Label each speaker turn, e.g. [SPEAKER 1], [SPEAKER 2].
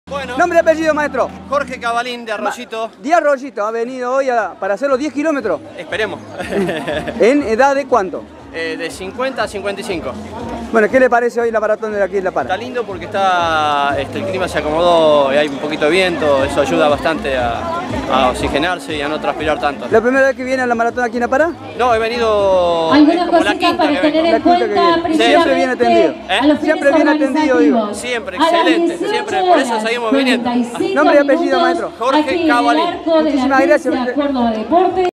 [SPEAKER 1] Bueno.
[SPEAKER 2] Nombre y apellido, maestro.
[SPEAKER 1] Jorge Cabalín de Arroyito.
[SPEAKER 2] De Arroyito, ha venido hoy para hacer los 10 kilómetros.
[SPEAKER 1] Esperemos.
[SPEAKER 2] ¿En edad de cuánto?
[SPEAKER 1] De 50 a 55.
[SPEAKER 2] Bueno, ¿qué le parece hoy la maratón de aquí en La Para?
[SPEAKER 1] Está lindo porque el clima se acomodó y hay un poquito de viento, eso ayuda bastante a oxigenarse y a no transpirar tanto.
[SPEAKER 2] ¿La primera vez que viene a la maratón aquí en La Para?
[SPEAKER 1] No, he venido
[SPEAKER 3] Algunas
[SPEAKER 1] como la
[SPEAKER 3] cositas
[SPEAKER 1] quinta
[SPEAKER 3] para
[SPEAKER 1] que
[SPEAKER 3] tener
[SPEAKER 1] vengo.
[SPEAKER 3] en cuenta,
[SPEAKER 2] Siempre bien atendido.
[SPEAKER 3] a los
[SPEAKER 2] Siempre bien atendido, digo.
[SPEAKER 1] Siempre, excelente, siempre, por eso seguimos viniendo.
[SPEAKER 2] Nombre y apellido, maestro.
[SPEAKER 1] Jorge Cabalín.
[SPEAKER 2] Muchísimas gracias.
[SPEAKER 3] Córdoba Deportes.